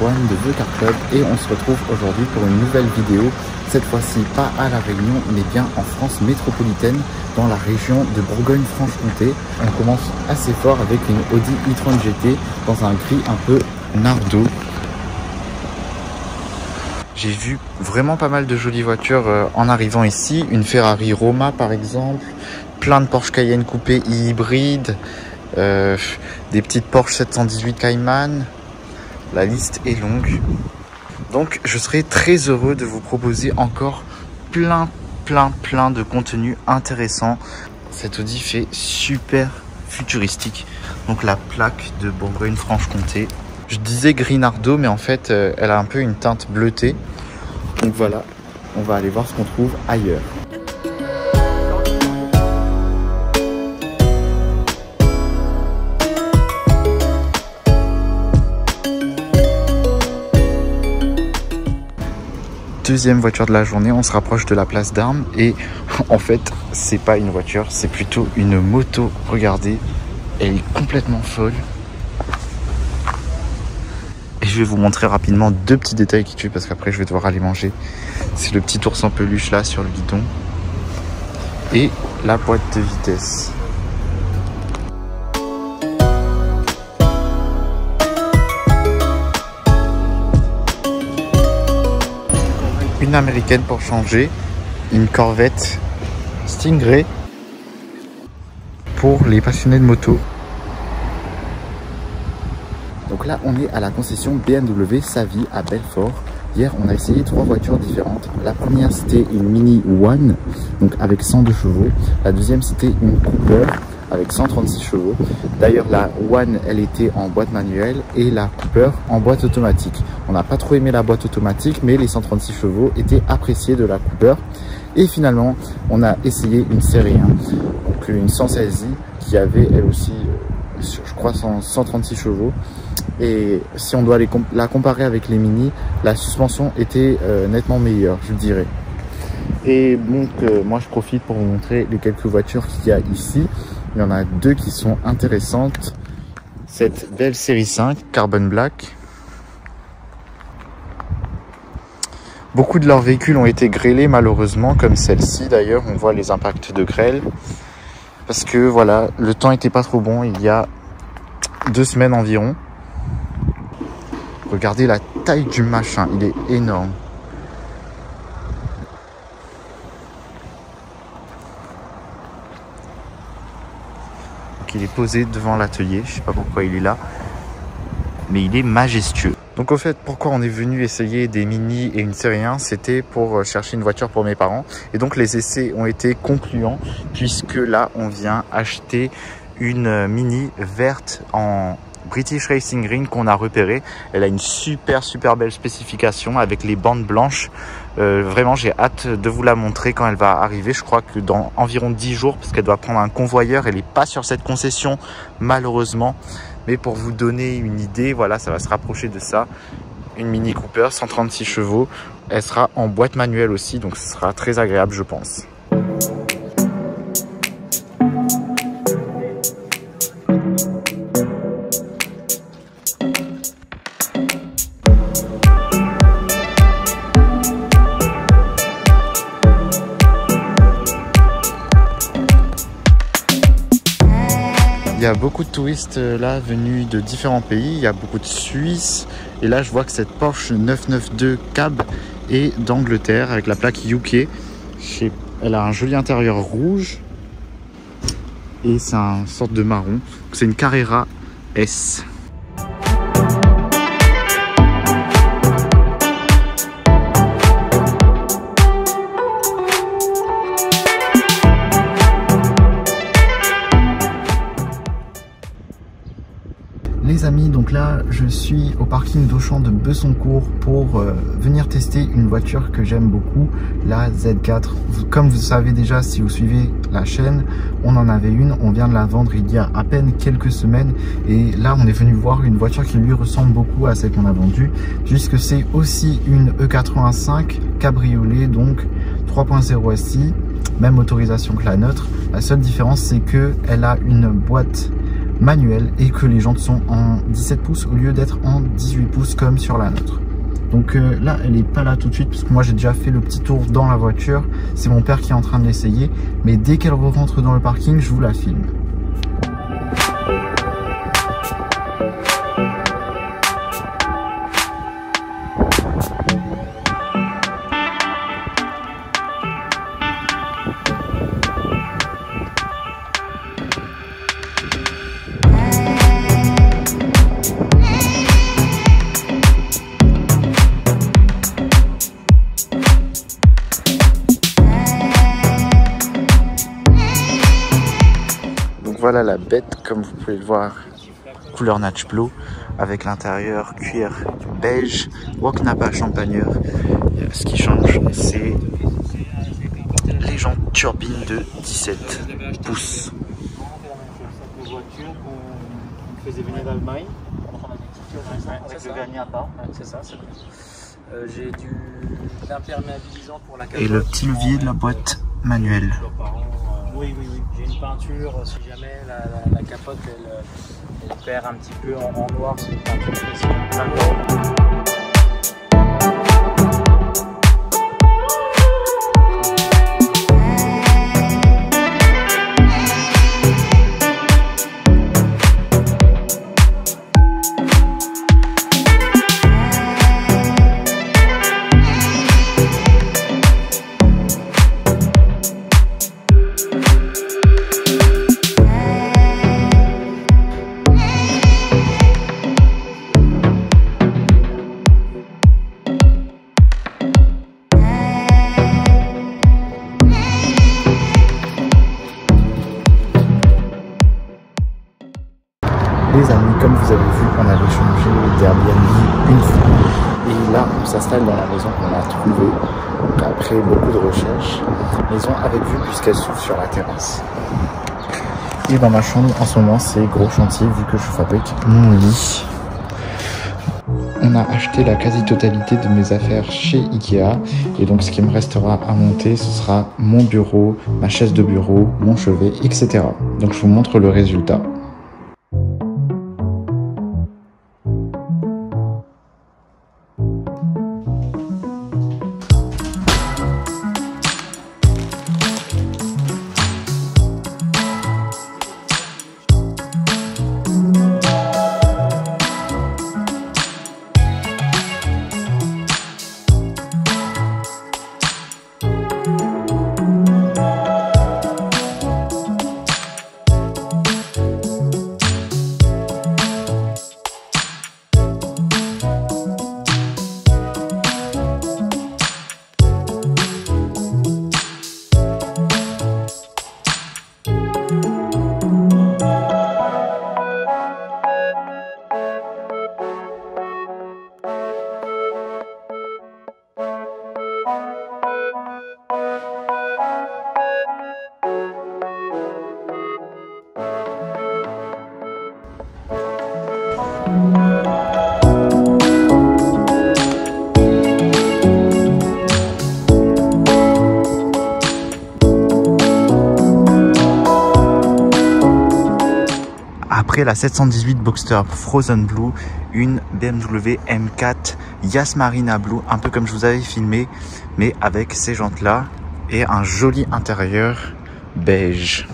Antoine de The Car Club et on se retrouve aujourd'hui pour une nouvelle vidéo. Cette fois-ci pas à La Réunion mais bien en France métropolitaine dans la région de Bourgogne-Franche-Comté. On commence assez fort avec une Audi e-tron GT dans un gris un peu nardo. J'ai vu vraiment pas mal de jolies voitures en arrivant ici. Une Ferrari Roma par exemple, plein de Porsche Cayenne coupé hybride, des petites Porsche 718 Cayman. La liste est longue. Donc je serai très heureux de vous proposer encore plein de contenus intéressants. Cette Audi fait super futuristique. Donc la plaque de Bourgogne-Franche-Comté. Je disais gris nardo mais en fait elle a un peu une teinte bleutée. Donc voilà, on va aller voir ce qu'on trouve ailleurs. Deuxième voiture de la journée, on se rapproche de la place d'Armes et en fait c'est pas une voiture, c'est plutôt une moto. Regardez, elle est complètement folle. Et je vais vous montrer rapidement deux petits détails qui tuent parce qu'après je vais devoir aller manger. C'est le petit ours en peluche là sur le guidon et la boîte de vitesse. Une américaine pour changer, une Corvette Stingray pour les passionnés de moto. Donc là on est à la concession BMW Savy à Belfort. Hier on a essayé trois voitures différentes. La première c'était une Mini One donc avec 102 chevaux. La deuxième c'était une Cooper avec 136 chevaux. D'ailleurs la One elle était en boîte manuelle et la Cooper en boîte automatique. On n'a pas trop aimé la boîte automatique mais les 136 chevaux étaient appréciés de la Cooper. Et finalement on a essayé une série 1, donc une 116i qui avait elle aussi je crois 136 chevaux. Et si on doit la comparer avec les Mini, la suspension était nettement meilleure je dirais. Et donc moi je profite pour vous montrer les quelques voitures qu'il y a ici. Il y en a deux qui sont intéressantes. Cette belle série 5 Carbon Black. Beaucoup de leurs véhicules ont été grêlés malheureusement, comme celle-ci d'ailleurs. On voit les impacts de grêle. Parce que voilà, le temps n'était pas trop bon il y a 2 semaines environ. Regardez la taille du machin, il est énorme. Il est posé devant l'atelier, je sais pas pourquoi il est là, mais il est majestueux. Donc au fait, pourquoi on est venu essayer des Mini et une série 1, c'était pour chercher une voiture pour mes parents. Et donc les essais ont été concluants, puisque là on vient acheter une Mini verte en British Racing Green qu'on a repérée. Elle a une super belle spécification avec les bandes blanches. Vraiment j'ai hâte de vous la montrer quand elle va arriver. Je crois que dans environ 10 jours parce qu'elle doit prendre un convoyeur. Elle n'est pas sur cette concession malheureusement. Mais pour vous donner une idée, voilà, ça va se rapprocher de ça. Une Mini Cooper 136 chevaux. Elle sera en boîte manuelle aussi, donc ce sera très agréable je pense. Il y a beaucoup de touristes là venus de différents pays, il y a beaucoup de Suisses et là je vois que cette Porsche 992 Cab est d'Angleterre avec la plaque UK. Elle a un joli intérieur rouge et c'est une sorte de marron. C'est une Carrera S. Les amis, donc là je suis au parking d'Auchan de Besoncourt pour venir tester une voiture que j'aime beaucoup, la Z4. Comme vous savez déjà si vous suivez la chaîne, on en avait une, on vient de la vendre il y a à peine quelques semaines et là on est venu voir une voiture qui lui ressemble beaucoup à celle qu'on a vendue, puisque c'est aussi une E85 cabriolet, donc 3.0 SI, même motorisation que la nôtre. La seule différence c'est que elle a une boîte manuel et que les jantes sont en 17 pouces au lieu d'être en 18 pouces comme sur la nôtre. Donc là, elle n'est pas là tout de suite parce que moi j'ai déjà fait le petit tour dans la voiture. C'est mon père qui est en train de l'essayer. Mais dès qu'elle rentre dans le parking, je vous la filme. Voilà la bête, comme vous pouvez le voir, couleur Natch Blue, avec l'intérieur cuir beige, Woknapa champagneur. Ce qui change, c'est les jantes turbines de 17 pouces. Cette voiture qu'on faisait venir d'Allemagne, avec le vernis à part, c'est ça. J'ai de l'imperméabilisant pour la capote. Et le petit levier de la boîte manuelle. Oui. J'ai une peinture, si jamais la capote elle perd un petit peu en noir, c'est une peinture spéciale. Les amis, comme vous avez vu, on avait changé d'Airbnb une fois. Et là, on s'installe dans la maison qu'on a trouvée. Donc après beaucoup de recherches, maison avec vue puisqu'elle s'ouvre sur la terrasse. Et dans ma chambre, en ce moment, c'est gros chantier vu que je fabrique mon lit. On a acheté la quasi-totalité de mes affaires chez Ikea. Et donc, ce qui me restera à monter, ce sera mon bureau, ma chaise de bureau, mon chevet, etc. Donc, je vous montre le résultat. Après la 718 Boxster Frozen Blue, une BMW M4 Yas Marina Blue, un peu comme je vous avais filmé, mais avec ces jantes là et un joli intérieur beige.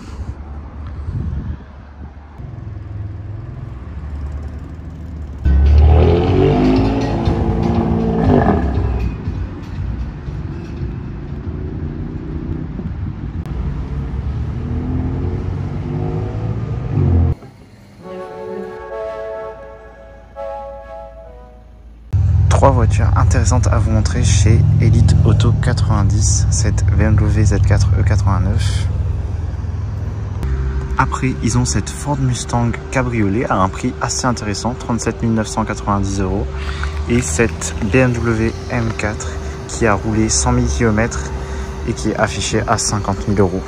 Trois voitures intéressantes à vous montrer chez Elite Auto 90, cette BMW Z4 E89. Après, ils ont cette Ford Mustang cabriolet à un prix assez intéressant, 37 990 €. Et cette BMW M4 qui a roulé 100 000 km et qui est affichée à 50 000 €.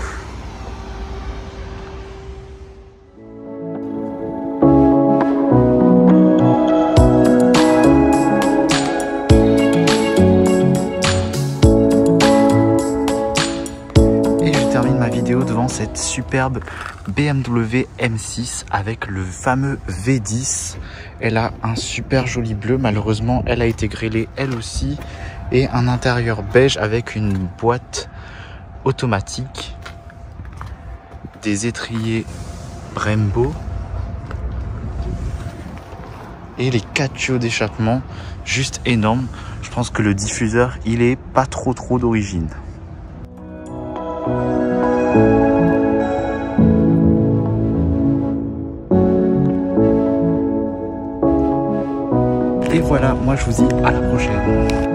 cette superbe BMW M6 avec le fameux V10. Elle a un super joli bleu, malheureusement elle a été grêlée elle aussi, et un intérieur beige avec une boîte automatique, des étriers Brembo et les 4 tuyaux d'échappement juste énormes. Je pense que le diffuseur il est pas trop d'origine. Et voilà, moi je vous dis à la prochaine.